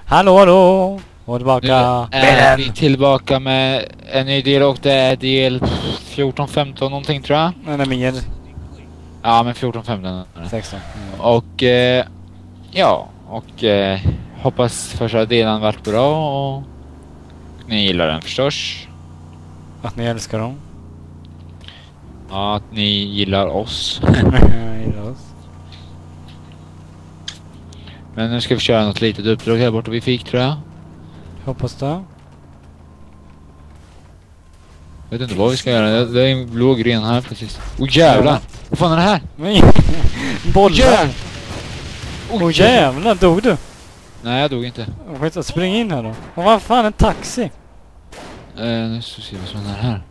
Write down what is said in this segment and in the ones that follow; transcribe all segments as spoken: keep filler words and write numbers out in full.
Hallå, hallå! Och tillbaka. Nu är vi tillbaka med en ny del och det är del fjorton femton någonting tror jag. Nej, mer. Ja, men fjorton femton. sexton. Mm. Och eh, ja, och eh, hoppas första delen varit bra och ni gillar den förstås. Att ni älskar dem. Ja, att ni gillar oss. Jag gillar oss. Men nu ska vi köra något litet uppdrag här borta vi fick tror jag. Hoppas det. Jag vet inte vad vi ska göra. Det är en blå gren här precis. Åh oh, jävlar! Vad fan är det här? Men bollar! Jävlar! Åh oh, jävlar, dog du? Nej, jag dog inte. Skit att springa in här då. Och vad fan, en taxi? Eh, nu ska vi se vad som är här.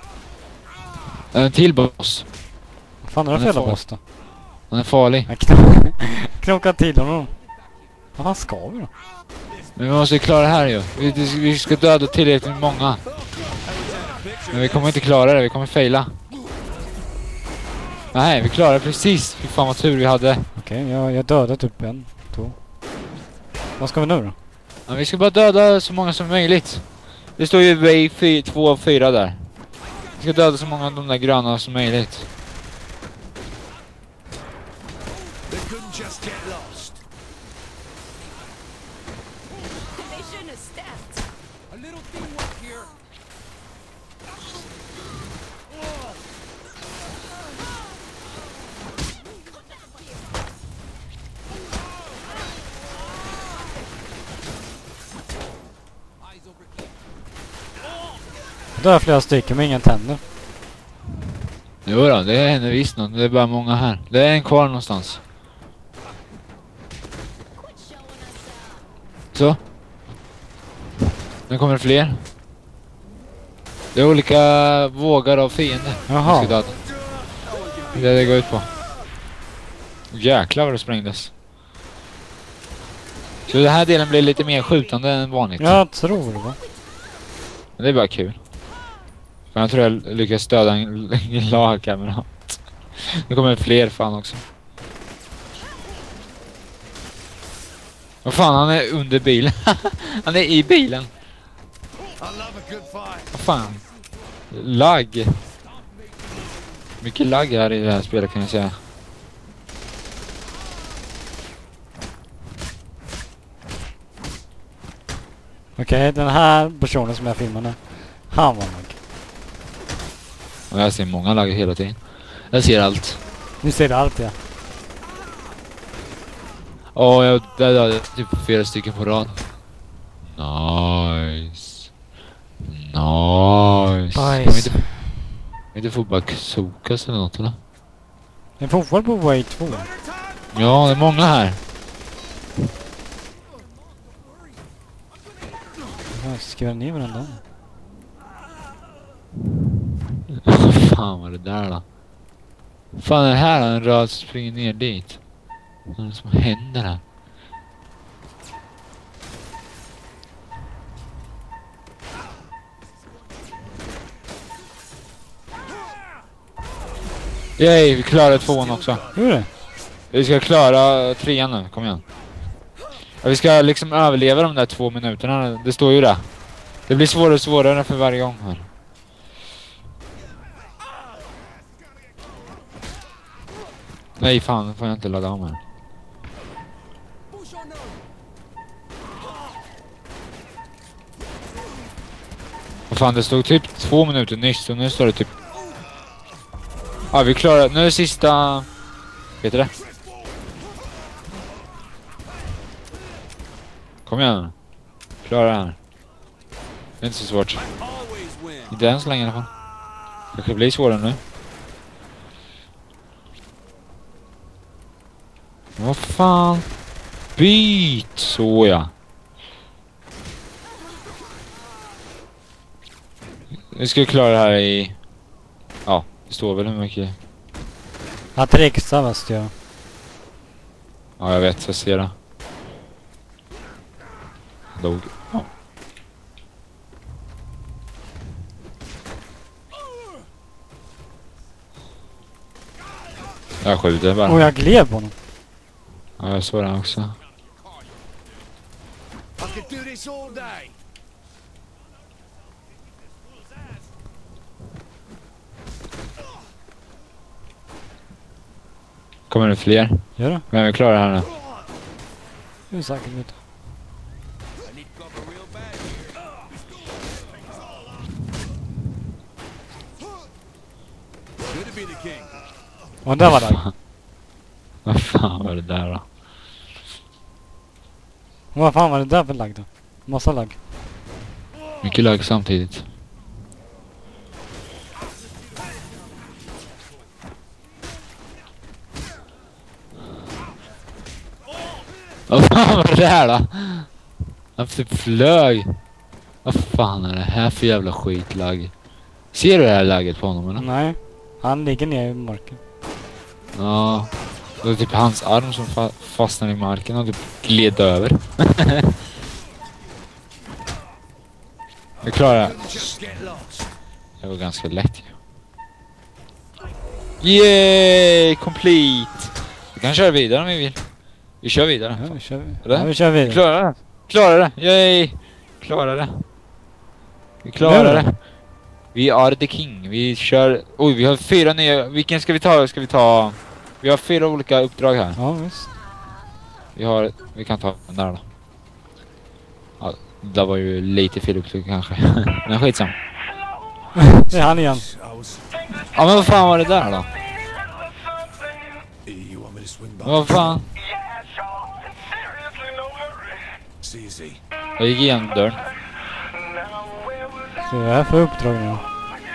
En till boss. Vad fan är det för jävla boss då? Han är farlig. Jag kn- knokar till honom. Vad fan ska vi då? Men vi måste klara det här ju. Vi, vi ska döda tillräckligt många. Men vi kommer inte klara det, vi kommer faila. Nej, vi klarar det precis. Fy fan vad tur vi hade. Okej, okay, jag, jag dödat upp en, två. Vad ska vi nu då? Ja, vi ska bara döda så många som möjligt. Det står ju Way två av fyra där. Vi ska döda så många av de där gröna som möjligt. Det är flera stycken med inga tänder. Jo då, det händer visst något. Det är bara många här. Det är en kvar någonstans. Så. Nu kommer det fler. Det är olika vågar av fiender. Jaha. Det är det det går ut på. Jäklar vad det sprängdes. Så den här delen blir lite mer skjutande än vanligt. Jag tror det va. Men det är bara kul. För jag tror jag lyckas döda en, en lagkamrat. Nu kommer det fler fan också. Vad fan, han är under bilen. Han är i bilen. Vad fan. Lag. Mycket lag här i det här spelet kan jag säga. Okej, okay, den här personen som jag filmade, han var lag. Och jag ser många lag hela tiden. Jag ser allt. Ni ser allt, ja. Åh, oh, jag dödade typ fyra stycken på rad. Nice. Nice. Kan vi inte, kan vi inte få bara sokas eller något eller? En fotboll på Way två. Ja, det är många här. Jag ska skriva ner varandra. Fan vad det där då. Fan är det här en röd springer ner dit. Vad är det som händer här? Yay, vi klarar tvåan också. Hur är det? Vi ska klara trean nu, kom igen. Ja, vi ska liksom överleva de där två minuterna, det står ju där. Det blir svårare och svårare för varje gång här. Nej fan, får jag inte ladda om här. Vad fan, det stod typ två minuter nyss så nu står det typ... Ja, vi klarar... Nu är det sista... Vet du det? Kom igen. Klara det här. Det är inte så svårt. Inte än så länge i alla fall. Det kanske blir svårare nu. Vad fan? Byt! Så ja. Vi ska klara det här i... Ja, det står väl hur mycket... Att rixa måste jag. Ja, jag vet. Jag ser det. Dog. Ja. Jag skjuter bara. Och jag gled på honom. Ja, jag såg den också. could do this all day. Kommer det fler? Gör det? Men vi klarar det här nu. Det är säkert inte. I need cover real bad here. Good to be the king. Och där var det. Vad fan var det där då? Vad fan var det där för lag då? Massa lag. Mycket lag samtidigt. Vad fan var det där då? Han typ flög. Vad fan är det här för jävla skitlag? Ser du det här läget på honom eller? Nej. Han ligger ner i marken. Ja. Det var typ hans arm som fa fastnade i marken och typ gled över. Jag klarar det. Just get lost. Det var ganska lätt ju. Yay! Complete! Vi kan köra vidare om vi vill. Vi kör vidare. Ja, vi kör, Eller? ja, vi kör vidare. Klarar det. Klarar det. Yay! Klarar det. Vi klarar Nu då? det. Vi är the king. Vi kör... Oj, vi har fyra nya... Vilken ska vi ta? Ska vi ta... Vi har fyra olika uppdrag här. Ja, visst. Vi har... Vi kan ta den där då. Ja, det var ju lite fel uppdrag kanske. Men skitsam. Det är han igen. I was... Ja, men vad fan var det där då? You want me to swing by? Vad fan? See you, see. Jag gick igenom dörren. Så det är för uppdrag nu. For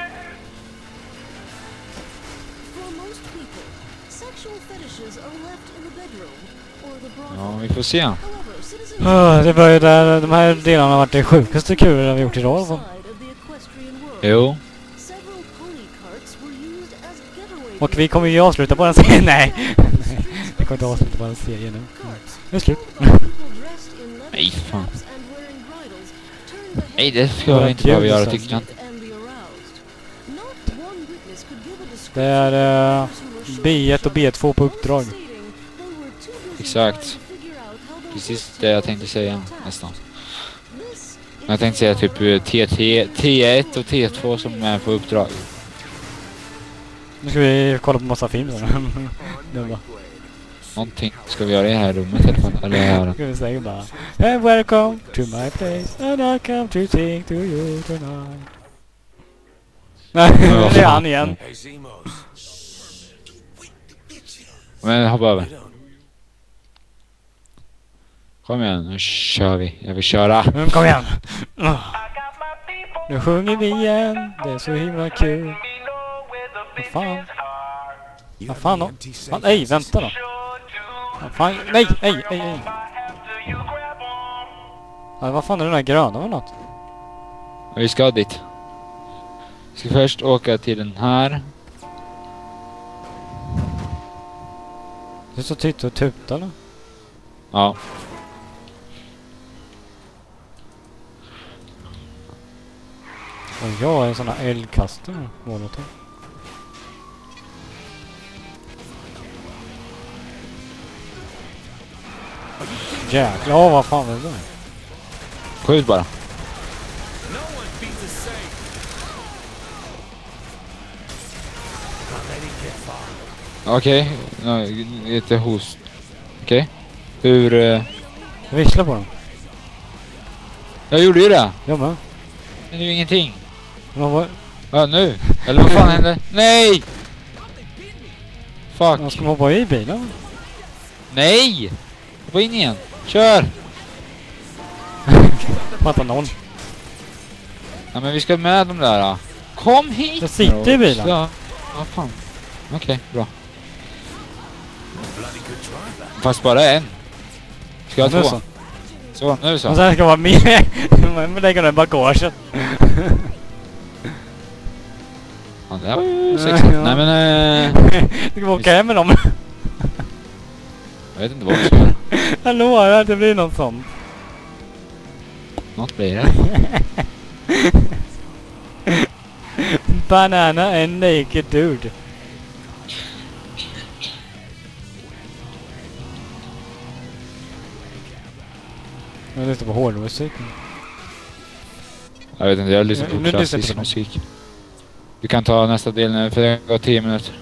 most people, sexual fetishes are left in the bedroom or the brothel. Ja, vi får se. However, citizens Oh, det var ju där de här delarna har varit det sjukaste kul vi gjort idag. outside of the equestrian world, Jo. several pony carts were used as getaway Och vi kommer ju avsluta på den serien. Nej! Vi kommer inte avsluta på den serien nu. Det är slut. Nej, fan. Nej, det ska jag inte behöva göra tycker jag. Det är uh, B ett och B två på uppdrag. Exakt. Precis det jag tänkte säga nästan. Jag tänkte säga typ T T, T ett och T två som är på uppdrag. Nu ska vi kolla på massa film så. Det är bra. Någonting ska vi göra i det här rummet i alla fall. Eller här. Ska vi säga bara. And welcome to my place and I come to sing to you tonight. Nej, det är han igen. Hey, Zemos. Men hoppa över. Kom igen, nu kör vi. Jag vill köra. Men kom igen. Oh. Nu sjunger vi igen. Det är så himla kul. Vad fan? Vad fan då? Fan, nej, vänta då. Vad fan? Nej, nej, nej, nej. Ja, vad fan är den där gröna eller något? Vi ska dit. Vi ska först åka till den här. Det är så titta och tuta eller? Ja. Och jag är en sån här eldkastare. Molotov. Jäklar, oh, vad fan är det där? Skjut bara. No one beats a saint. Can't let it get far. Okej. Okay. Lite host. Okej. Okay. Hur... Uh... Jag visslar på dem. Jag gjorde ju det. Jag med. Det är ju ingenting. Men vad... Ja, nu. Eller vad fan hände? Nej! Fuck. Vad ska man hoppa i bilen? Nej! Hoppa in igen. Kör! Fattar någon. Ja, men vi ska med de där. Då. Kom hit! Jag sitter i bilen. Ja, ja fan. Okej, okay, bra. Fast bara en. Ska jag ha Ja, nu två? så. Så, nu så. Och sen ska vara med. Man lägger den i bagaget. Ja, det var ju sexigt. Ja. Nej men... Eh, Du ska åka hem med dem. jag vet inte vad vi ska göra. Jag lovar att det blir någon sån. Något blir det. Banana and naked dude. Jag lyssnar på hårdmusik. Jag vet inte, jag lyssnar Nu- på nu lyssnar jag på klassisk musik. Du kan ta nästa del nu, för det går tio minuter.